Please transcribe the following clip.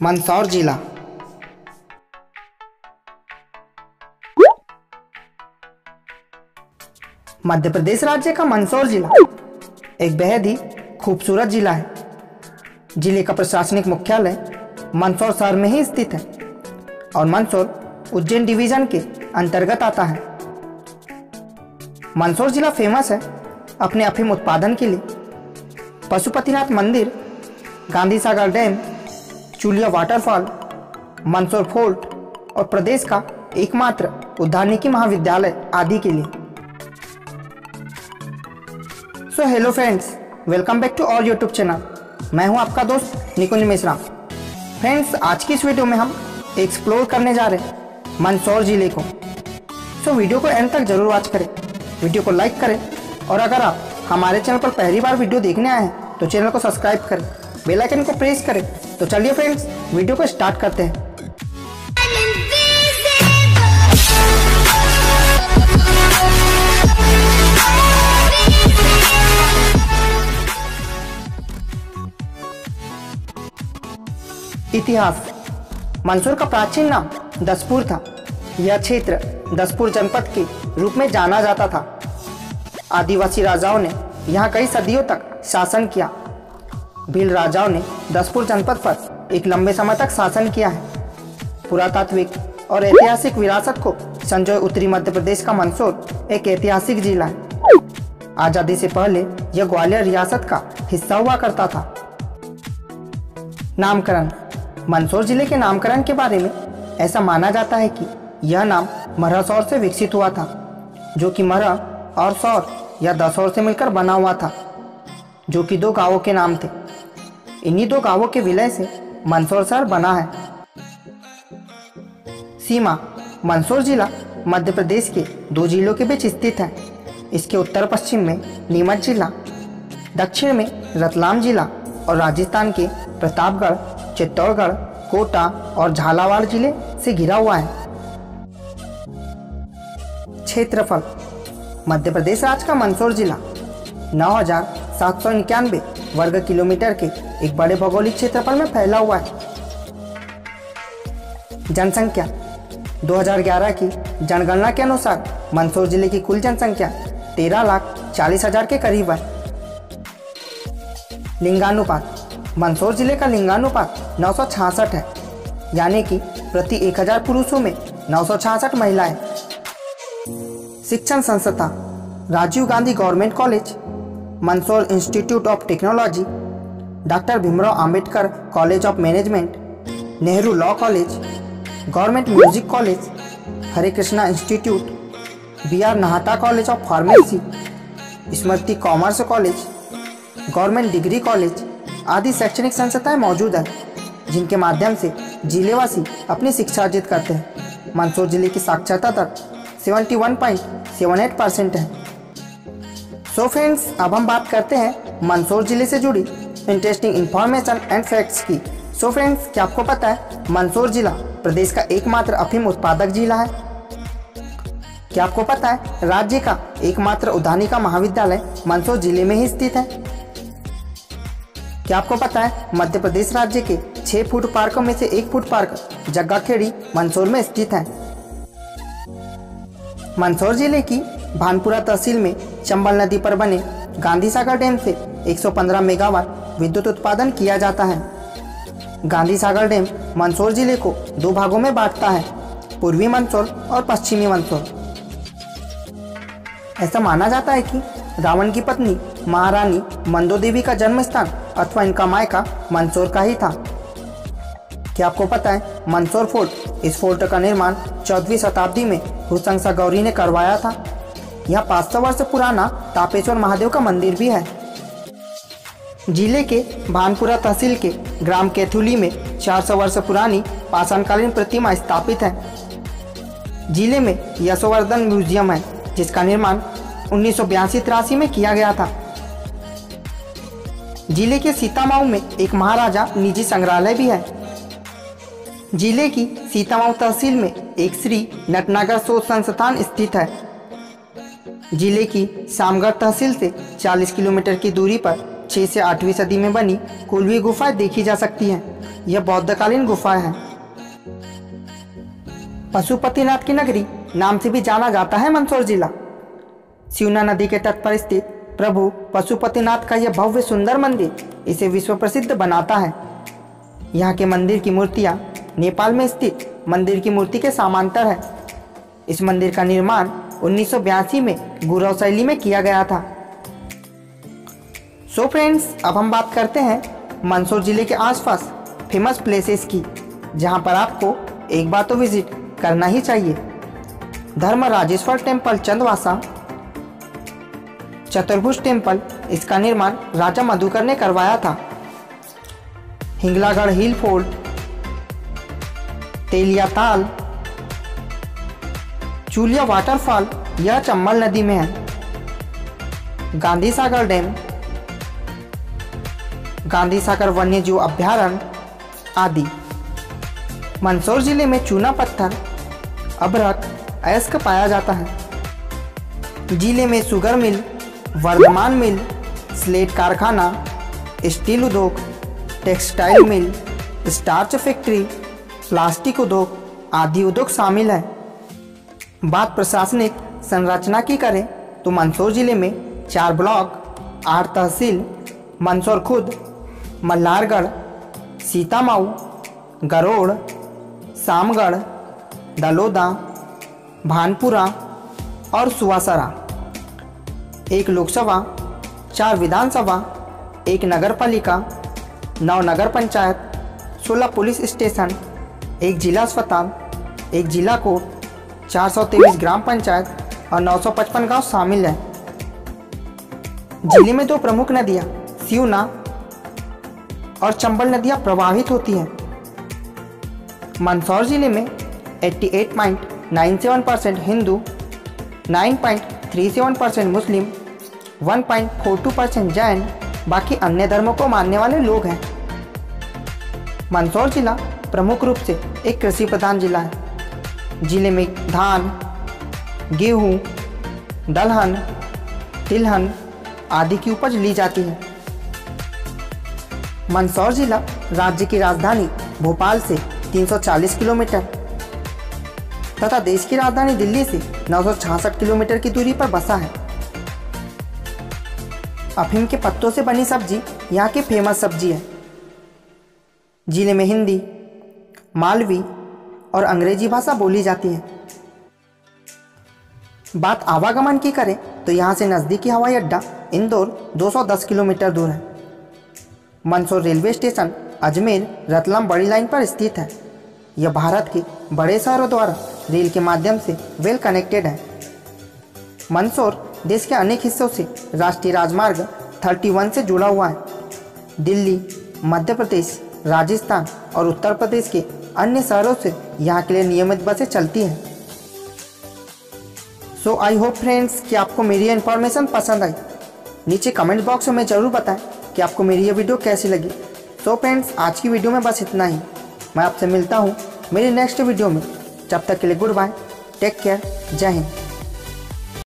मंदसौर जिला। मध्य प्रदेश राज्य का मंदसौर जिला एक बेहद ही खूबसूरत जिला है। जिले का प्रशासनिक मुख्यालय मंदसौर शहर में ही स्थित है और मंदसौर उज्जैन डिवीजन के अंतर्गत आता है। मंदसौर जिला फेमस है अपने अफीम उत्पादन के लिए। पशुपतिनाथ मंदिर, Gandhi Sagar dam, Chulia waterfall, Mandsaur fort और प्रदेश का एकमात्र उद्यानिकी महाविद्यालय आदि के लिए। So hello friends, welcome back to our YouTube channel. मैं हूं आपका दोस्त निकुंज मिश्रा। फ्रेंड्स, आज की इस वीडियो में हम एक्सप्लोर करने जा रहे हैं मंदसौर जिले को। सो वीडियो को एंड तक जरूर वॉच करें, वीडियो को लाइक करें और अगर आप हमारे चैनल पर पहली बार वीडियो देखने आए हैं तो चैनल को सब्सक्राइब करें, बेल आइकन को प्रेस करें। तो चलिए फ्रेंड्स, वीडियो को स्टार्ट करते हैं। इतिहास। मंदसौर का प्राचीन नाम दसपुर था। यह क्षेत्र दसपुर जनपद के रूप में जाना जाता था। आदिवासी राजाओं ने यहाँ कई सदियों तक शासन किया। भील राजाओं ने दसपुर जनपद पर एक लंबे समय तक शासन किया है। पुरातात्विक और ऐतिहासिक विरासत को संजोए उत्तरी मध्य प्रदेश का मंदसौर एक ऐतिहासिक जिला है। आजादी से पहले यह ग्वालियर रियासत का हिस्सा हुआ करता था। नामकरण। मंदसौर जिले के नामकरण के बारे में ऐसा माना जाता है कि यह नाम मरहसौर से विकसित हुआ था, जो कि मरह और सौर या दसौर से मिलकर बना हुआ था, जो कि दो गांवों के नाम थे। इन्हीं दो गांवों के विलय से मंदसौर शहर बना है। सीमा। मंदसौर जिला मध्य प्रदेश के दो जिलों के बीच स्थित है। इसके उत्तर पश्चिम में नीमच जिला, दक्षिण में रतलाम जिला और राजस्थान के प्रतापगढ़, चित्तौड़गढ़, कोटा और झालावाड़ जिले से घिरा हुआ है। क्षेत्रफल। मध्य प्रदेश राज्य का मंदसौर जिला 9,791 वर्ग किलोमीटर के एक बड़े भौगोलिक क्षेत्रफल में फैला हुआ है। जनसंख्या। 2011 की जनगणना के अनुसार मंदसौर जिले की कुल जनसंख्या 13,40,000 के करीब है। लिंगानुपात। मंदसौर जिले का लिंगानुपात 966 है, यानी कि प्रति 1000 पुरुषों में 966 महिलाएं। शिक्षण संस्था। Rajiv Gandhi government college, Mandsaur institute of technology, doctor Bhimrao Ambedkar college of management, Nehru law college, government music college, Hare Krishna institute, BR Nahta college of pharmacy, Smriti commerce college, government degree college आदि शैक्षणिक संस्थाएं मौजूद हैं, जिनके माध्यम से जिलेवासी अपनी शिक्षा अर्जित करते हैं। मंदसौर जिले की साक्षरता दर 71.78% है। सो फ्रेंड्स, अब हम बात करते हैं मंदसौर जिले से जुड़ी इंटरेस्टिंग इंफॉर्मेशन एंड फैक्ट्स की। सो फ्रेंड्स, क्या आपको पता है मंदसौर जिला प्रदेश का एकमात्र अफीम उत्पादक जिला है? क्या आपको पता है राज्य का एकमात्र उद्यानिका महाविद्यालय मंदसौर जिले में ही स्थित है? क्या आपको पता है मध्य प्रदेश राज्य के 6 फूड पार्कों में से एक फूड पार्क जग्गाखेड़ी मंदसौर में स्थित है? मंदसौर जिले की भानपुरा तहसील में चंबल नदी पर बने गांधी सागर डैम से 115 मेगावाट विद्युत उत्पादन किया जाता है। गांधी सागर डैम मंदसौर जिले को दो भागों में बांटता है, पूर्वी मंदसौर और पश्चिमी मंदसौर। ऐसा माना जाता है कि रावण की पत्नी महारानी मंदो देवी का जन्म स्थान अथवा इनका मायका मंदसौर का ही था। क्या आपको पता है मंदसौर फोर्ट, इस फोर्ट का निर्माण 14वीं शताब्दी में हुसंग गौरी ने करवाया था। यहाँ 500 वर्ष पुराना तापेश्वर महादेव का मंदिर भी है। जिले के भानपुरा तहसील के ग्राम कैथुली में 400 वर्ष पुरानी पाषाणकालीन प्रतिमा स्थापित है। जिले में यशोवर्धन म्यूजियम है, जिसका निर्माण 1982-83 में किया गया था। जिले के सीतामाऊ में एक महाराजा निजी संग्रहालय भी है। जिले की सीतामाऊ तहसील में एक श्री नटनागर शोध संस्थान स्थित है। जिले की शामगढ़ तहसील से 40 किलोमीटर की दूरी पर 6 से 8वीं सदी में बनी कुलवी गुफाएं देखी जा सकती हैं। यह बौद्धकालीन गुफाएं हैं। पशुपतिनाथ की नगरी नाम से भी जाना जाता है मंदसौर जिला। शिवना नदी के तट पर स्थित प्रभु पशुपतिनाथ का यह भव्य सुंदर मंदिर इसे विश्व प्रसिद्ध बनाता है। यहाँ के मंदिर की मूर्तियाँ नेपाल में स्थित मंदिर की मूर्ति के समांतर है। इस मंदिर का निर्माण 1982 में गुरव शैली में किया गया था। सो फ्रेंड्स, अब हम बात करते हैं मंदसौर जिले के आसपास फेमस प्लेसेस की, जहाँ पर आपको एक बार तो विजिट करना ही चाहिए। धर्मराजेश्वर टेम्पल चंदवासा, चतुर्भुज टेम्पल, इसका निर्माण राजा मधुकर ने करवाया था। हिंगलागढ़ हिल फोर्ट, तेलिया ताल, चूलिया वाटरफॉल, यह चंबल नदी में है। गांधी सागर डैम, गांधी सागर वन्यजीव अभ्यारण्य आदि। मंदसौर जिले में चूना पत्थर, अभ्रक, अयस्क पाया जाता है। जिले में sugar mill, Vardhman mill, slate कारखाना, स्टील उद्योग, textile mill, starch factory, plastic उद्योग आदि उद्योग शामिल है। बात प्रशासनिक संरचना की करें तो मंदसौर जिले में 4 ब्लॉक, 8 तहसील, मंदसौर खुद, मल्हारगढ़, सीतामऊ, गरोड़, सामगढ़, दलोदा, भानपुरा और सुवासरा। 1 लोकसभा, 4 विधानसभा, 1 नगरपालिका, 9 नगर पंचायत, 16 पुलिस स्टेशन, 1 जिला अस्पताल, 1 जिला कोर्ट, 423 ग्राम पंचायत और 955 गांव शामिल हैं। जिले में 2 प्रमुख नदियां शिवना और चंबल नदियां प्रवाहित होती हैं। मंदसौर जिले में 88.97% हिंदू, 9.37% मुस्लिम, 1.42% जैन, बाकी अन्य धर्मों को मानने वाले लोग हैं। मंदसौर जिला प्रमुख रूप से एक कृषि प्रधान जिला है। जिले में धान, गेहूँ, दलहन, तिलहन आदि की उपज ली जाती है। मंदसौर जिला राज्य की राजधानी भोपाल से 340 किलोमीटर तथा देश की राजधानी दिल्ली से 966 किलोमीटर की दूरी पर बसा है। अफीम के पत्तों से बनी सब्जी यहाँ की फेमस सब्जी है। जिले में हिंदी, मालवी और अंग्रेजी भाषा बोली जाती है। बात आवागमन की करें तो यहाँ से नज़दीकी हवाई अड्डा इंदौर 210 किलोमीटर दूर है। मंदसौर रेलवे स्टेशन अजमेर रतलाम बड़ी लाइन पर स्थित है। यह भारत के बड़े शहरों द्वारा रेल के माध्यम से वेल कनेक्टेड है। मंदसौर देश के अनेक हिस्सों से राष्ट्रीय राजमार्ग 31 से जुड़ा हुआ है। दिल्ली, मध्य प्रदेश, राजस्थान और उत्तर प्रदेश के अन्य शहरों से यहाँ के लिए नियमित बसें चलती हैं। सो आई होप फ्रेंड्स कि आपको मेरी इन्फॉर्मेशन पसंद आई। नीचे कमेंट बॉक्स में ज़रूर बताएं कि आपको मेरी ये वीडियो कैसी लगी। तो फ्रेंड्स, आज की वीडियो में बस इतना ही। मैं आपसे मिलता हूँ मेरी नेक्स्ट वीडियो में। जब तक के लिए गुड बाय, टेक केयर, जय हिंद।